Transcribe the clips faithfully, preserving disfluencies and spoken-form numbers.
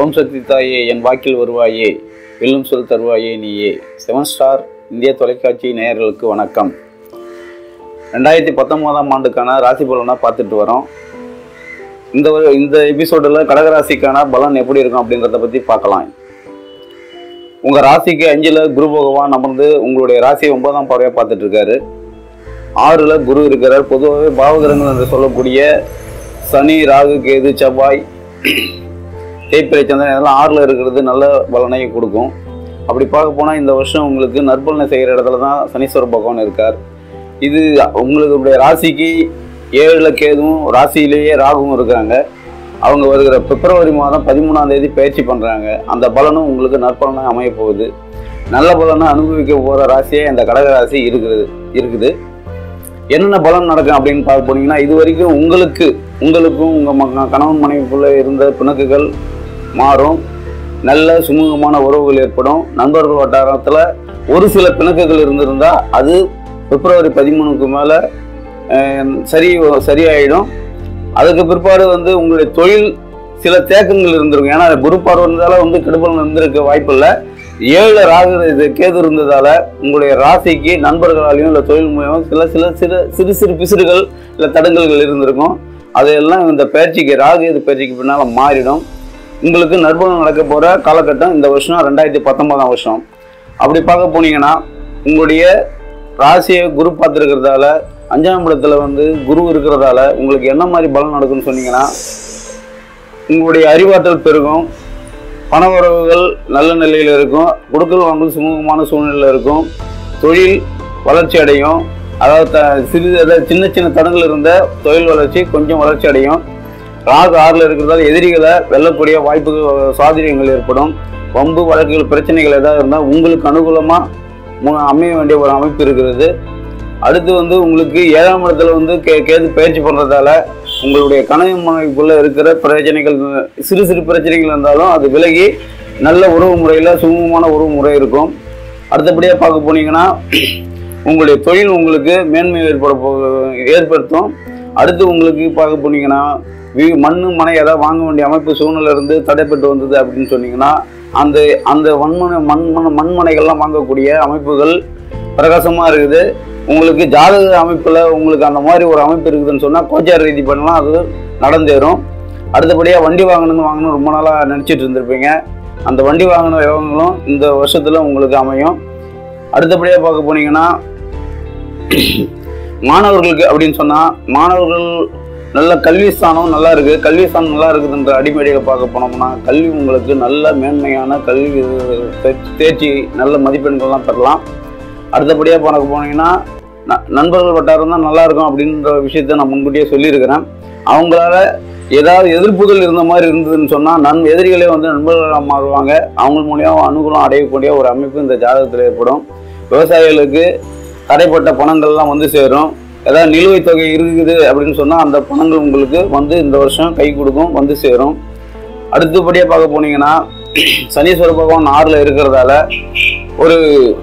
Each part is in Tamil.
ஓம் சக்தி தாயே, என் வாக்கில் வருவாயே, வெல்லும் சொல் தருவாயே நீயே. செவன் ஸ்டார் இந்திய தொலைக்காட்சி நேயர்களுக்கு வணக்கம். ரெண்டாயிரத்தி பத்தொன்பதாம் ஆண்டுக்கான ராசி பலனை பார்த்துட்டு வரோம். இந்த இந்த எபிசோடில் கடகராசிக்கான பலன் எப்படி இருக்கும் அப்படின்றத பற்றி பார்க்கலாம். உங்கள் ராசிக்கு அஞ்சில் குரு பகவான் அமர்ந்து உங்களுடைய ராசியை ஒன்பதாம் பார்வையாக பார்த்துட்டு இருக்காரு. ஆறில் குரு இருக்கிறார். பொதுவாகவே பாவகிரகங்கள் என்று சொல்லக்கூடிய சனி, ராகு, கேது, செவ்வாய், தேய்பிறை, சந்திரன் இதெல்லாம் ஆறில் இருக்கிறது நல்ல பலனை கொடுக்கும். அப்படி பார்க்க போனால் இந்த வருஷம் உங்களுக்கு நற்பலனை செய்கிற இடத்துல தான் சனீஸ்வர பகவான் இருக்கார். இது உங்களுடைய ராசிக்கு ஏழில் கேதுவும் ராசியிலேயே ராகுவும் இருக்காங்க. அவங்க வருகிற பிப்ரவரி மாதம் பதிமூணாம் தேதி பயிற்சி பண்ணுறாங்க. அந்த பலனும் உங்களுக்கு நற்பலனாக அமைய போகுது. நல்ல பலனை அனுபவிக்க போகிற ராசியே இந்த கடகராசி இருக்கிறது இருக்குது என்னென்ன பலன் நடக்கும் அப்படின்னு பார்க்க போனீங்கன்னா, இது வரைக்கும் உங்களுக்கு உங்களுக்கும் உங்கள் கணவன் மனைவிக்குள்ளே இருந்த பிணக்குகள் மாறும். நல்ல சுமூகமான உறவுகள் ஏற்படும். நண்பர்கள் வட்டாரத்தில் ஒரு சில பிணக்குகள் இருந்திருந்தால் அது பிப்ரவரி பதிமூணுக்கு மேலே சரி சரியாயிடும். அதுக்கு பிற்பாடு வந்து உங்களுடைய தொழில் சில தேக்கங்கள் இருந்திருக்கும். ஏன்னா குரு பார்வை இருந்தாலும் வந்து கெடுபலன் இருந்திருக்க வாய்ப்பு இல்லை. ஏழு ராகு இது கேது இருந்ததால் உங்களுடைய ராசிக்கு நண்பர்களாலையும் இல்லை தொழில் மூலமும் சில சில சிறு சிறு சிறு பிசுறுகள் இல்லை தடங்கல்கள் இருந்திருக்கும். அதையெல்லாம் இந்த பயிற்சிக்கு ராகு இது பயிற்சிக்கு பின்னால் மாறிடும். உங்களுக்கு நற்பலன் நடக்க போகிற காலகட்டம் இந்த வருஷம் ரெண்டாயிரத்தி பத்தொன்பதாம் வருஷம். அப்படி பார்க்க போனீங்கன்னா, உங்களுடைய ராசியை குரு பார்த்துருக்கிறதால அஞ்சாம் இடத்துல வந்து குரு இருக்கிறதால உங்களுக்கு என்ன மாதிரி பலன் நடக்கும்னு சொன்னீங்கன்னா, உங்களுடைய அறிவாற்றல் பெருகும். பண உறவுகள் நல்ல நிலையில் இருக்கும். கொடுக்கல் வாங்கல் சுமூகமான சூழ்நிலையில் இருக்கும். தொழில் வளர்ச்சி அடையும். அதாவது த சிறு அதாவது சின்ன சின்ன தடங்கள் இருந்த தொழில் வளர்ச்சி கொஞ்சம் வளர்ச்சி அடையும். ராகு ஆறில் இருக்கிறதால எதிரிகளை வெல்லக்கூடிய வாய்ப்புகள் சாதுரியங்கள் ஏற்படும். வம்பு வழக்குகள் பிரச்சனைகள் ஏதாவது இருந்தால் உங்களுக்கு அனுகூலமாக அமைய வேண்டிய ஒரு அமைப்பு இருக்கிறது. அடுத்து வந்து உங்களுக்கு ஏழாம் இடத்துல வந்து கே கேது பயிற்சி பண்ணுறதால உங்களுடைய கணவன் மனைவிக்குள்ளே இருக்கிற பிரச்சனைகள் சிறு சிறு பிரச்சனைகள் இருந்தாலும் அது விலகி நல்ல உறவு முறையில் சுமூகமான உறவு முறை இருக்கும். அடுத்தபடியாக பார்க்க போனீங்கன்னா, உங்களுடைய தொழில் உங்களுக்கு மேன்மை ஏற்பட போ ஏற்படுத்தும். அடுத்து உங்களுக்கு பார்க்க போனீங்கன்னா, வீ மண் மனை ஏதாவது வாங்க வேண்டிய அமைப்பு சூழ்நிலை இருந்து தடைப்பட்டு வந்தது அப்படின்னு சொன்னீங்கன்னா, அந்த அந்த வன்மனை மண்மனை மண்மனைகள்லாம் வாங்கக்கூடிய அமைப்புகள் பிரகாசமாக இருக்குது. உங்களுக்கு ஜாதக அமைப்பில் உங்களுக்கு அந்த மாதிரி ஒரு அமைப்பு இருக்குதுன்னு சொன்னால் கோச்சார ரீதி பண்ணலாம், அது நடந்தேறும். அடுத்தபடியாக வண்டி வாங்கணும்னு வாங்கணும் ரொம்ப நாளாக நினச்சிட்டு இருந்திருப்பீங்க. அந்த வண்டி வாங்கின விவரங்களும் இந்த வருஷத்தில் உங்களுக்கு அமையும். அடுத்தபடியாக பார்க்க போனீங்கன்னா, மாணவர்களுக்கு அப்படின்னு சொன்னால் மாணவர்கள் நல்ல கல்வி ஸ்தானம் நல்லா இருக்குது. கல்வி ஸ்தானம் நல்லா இருக்குதுன்ற அடிப்படையில் பார்க்க போனோம்னா, கல்வி உங்களுக்கு நல்ல மேன்மையான கல்வி தேர்ச்சி நல்ல மதிப்பெண்கள்லாம் பெறலாம். அடுத்தபடியாக பார்க்க போனீங்கன்னா, ந நண்பர்கள் வட்டாரம் தான் நல்லா இருக்கும் அப்படின்ற விஷயத்த நான் முன்கூட்டியே சொல்லியிருக்கிறேன். அவங்களால ஏதாவது எதிர்ப்புகள் இருந்த மாதிரி இருந்ததுன்னு சொன்னால் நன் எதிரிகளே வந்து நண்பர்களாக மாறுவாங்க. அவங்க மூலியம் அனுகூலம் அடையக்கூடிய ஒரு அமைப்பு இந்த ஜாதகத்தில் ஏற்படும். விவசாயிகளுக்கு தடைப்பட்ட பணங்கள்லாம் வந்து சேரும். ஏதாவது நிலுவைத் தொகை இருக்குது அப்படின்னு சொன்னால் அந்த பணங்கள் உங்களுக்கு வந்து இந்த வருஷம் கை கொடுக்கும், வந்து சேரும். அடுத்தபடியாக பார்க்க போனீங்கன்னா, சனீஸ்வர பகவான் ஆறில் இருக்கிறதால ஒரு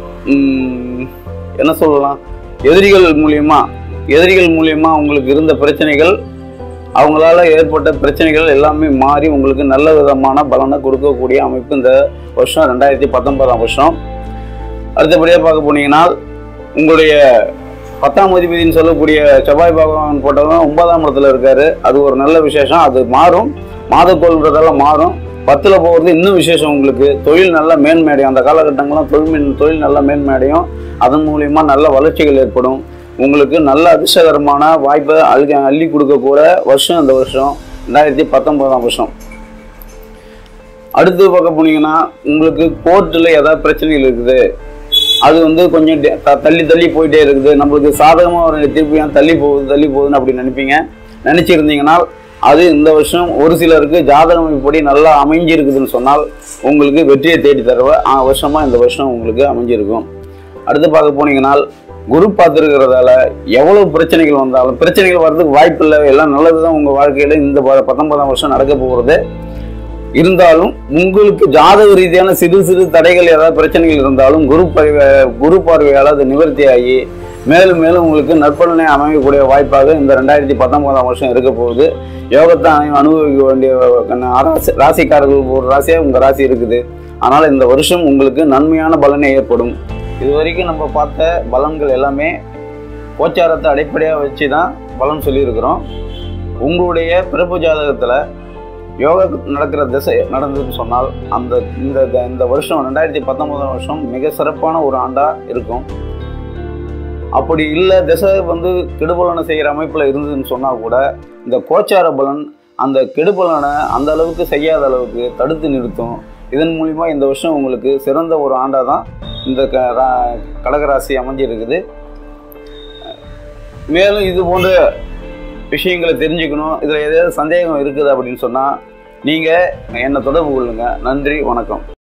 என்ன சொல்லலாம், எதிரிகள் மூலியமா எதிரிகள் மூலியமா உங்களுக்கு இருந்த பிரச்சனைகள், அவங்களால ஏற்பட்ட பிரச்சனைகள் எல்லாமே மாறி உங்களுக்கு நல்ல விதமான பலனை கொடுக்கக்கூடிய அமைப்பு இந்த வருஷம் ரெண்டாயிரத்தி பத்தொன்பதாம் வருஷம். அடுத்தபடியாக பார்க்க போனீங்கன்னா, உங்களுடைய பத்தாம் அதிபதினு சொல்லக்கூடிய செவ்வாய் பகவான் போட்டவங்க ஒன்பதாம் இடத்துல இருக்காரு. அது ஒரு நல்ல விசேஷம். அது மாறும், மாதக்கோள்ன்றதெல்லாம் மாறும். பத்தில் போகிறது இன்னும் விசேஷம். உங்களுக்கு தொழில் நல்ல மேன்மையடையும். அந்த காலகட்டங்கள்லாம் தொழில் தொழில் நல்ல மேன்மையடையும். அதன் மூலியமாக நல்ல வளர்ச்சிகள் ஏற்படும். உங்களுக்கு நல்ல அதிர்ஷ்டகரமான வாய்ப்பை அள்ளி அள்ளி கொடுக்கக்கூட வருஷம் இந்த வருஷம் ரெண்டாயிரத்தி பத்தொன்பதாம் வருஷம். அடுத்து பார்க்க போனீங்கன்னா, உங்களுக்கு கோர்ட்டில் ஏதாவது பிரச்சனைகள் இருக்குது, அது வந்து கொஞ்சம் தள்ளி தள்ளி போயிட்டே இருக்குது, நம்மளுக்கு சாதகமாக ஒரு திருப்பியும் தள்ளி போகுது தள்ளி போகுதுன்னு அப்படி நினைப்பீங்க. நினச்சிருந்தீங்கன்னா அது இந்த வருஷம் ஒரு சிலருக்கு ஜாதகம் இப்படி நல்லா அமைஞ்சிருக்குதுன்னு சொன்னால் உங்களுக்கு வெற்றியை தேடி தருவ வருஷமாக இந்த வருஷம் உங்களுக்கு அமைஞ்சிருக்கும். அடுத்து பார்க்க போனீங்கன்னா, குரு பார்த்துருக்கிறதால எவ்வளோ பிரச்சனைகள் வந்தாலும் பிரச்சனைகள் வர்றதுக்கு வாய்ப்பு இல்லை. எல்லாம் நல்லது தான் உங்கள் வாழ்க்கையில் இந்த பத்தொன்பதாம் வருஷம் நடக்க போகிறது. இருந்தாலும் உங்களுக்கு ஜாதக ரீதியான சிறு சிறு தடைகள் ஏதாவது பிரச்சனைகள் இருந்தாலும் குரு பார்வை குரு பார்வையால் அது நிவர்த்தி ஆகி மேலும் மேலும் உங்களுக்கு நற்பலனை அமைக்கக்கூடிய வாய்ப்பாக இந்த ரெண்டாயிரத்தி பத்தொன்பதாம் வருஷம் இருக்க போகுது. யோகத்தை அனுபவிக்க வேண்டிய ராசி ராசிக்காரர்கள் ஒரு ராசியாக உங்கள் ராசி இருக்குது. ஆனால் இந்த வருஷம் உங்களுக்கு நன்மையான பலனை ஏற்படும். இது வரைக்கும் நம்ம பார்த்த பலன்கள் எல்லாமே கோச்சாரத்தை அடிப்படையாக வச்சு தான் பலன் சொல்லியிருக்கிறோம். உங்களுடைய பிறப்பு ஜாதகத்தில் யோகா நடக்கிற திசை நடந்ததுன்னு சொன்னால் அந்த இந்த இந்த வருஷம் ரெண்டாயிரத்தி பத்தொன்பதாம் வருஷம் மிக சிறப்பான ஒரு ஆண்டாக இருக்கும். அப்படி இல்லை திசை வந்து கெடுபலனை செய்கிற அமைப்பில் இருந்ததுன்னு சொன்னால் கூட இந்த கோச்சார பலன் அந்த கெடுபலனை அந்த அளவுக்கு செய்யாத அளவுக்கு தடுத்து நிறுத்தும். இதன் மூலிமா இந்த வருஷம் உங்களுக்கு சிறந்த ஒரு ஆண்டாக தான் இந்த க கடகராசி அமைஞ்சிருக்குது. மேலும் இது போன்ற விஷயங்களை தெரிஞ்சுக்கணும், இதில் ஏதாவது சந்தேகம் இருக்குது அப்படின்னு சொன்னால் நீங்கள் என்னை தொடர்பு கொள்ளுங்கள். நன்றி, வணக்கம்.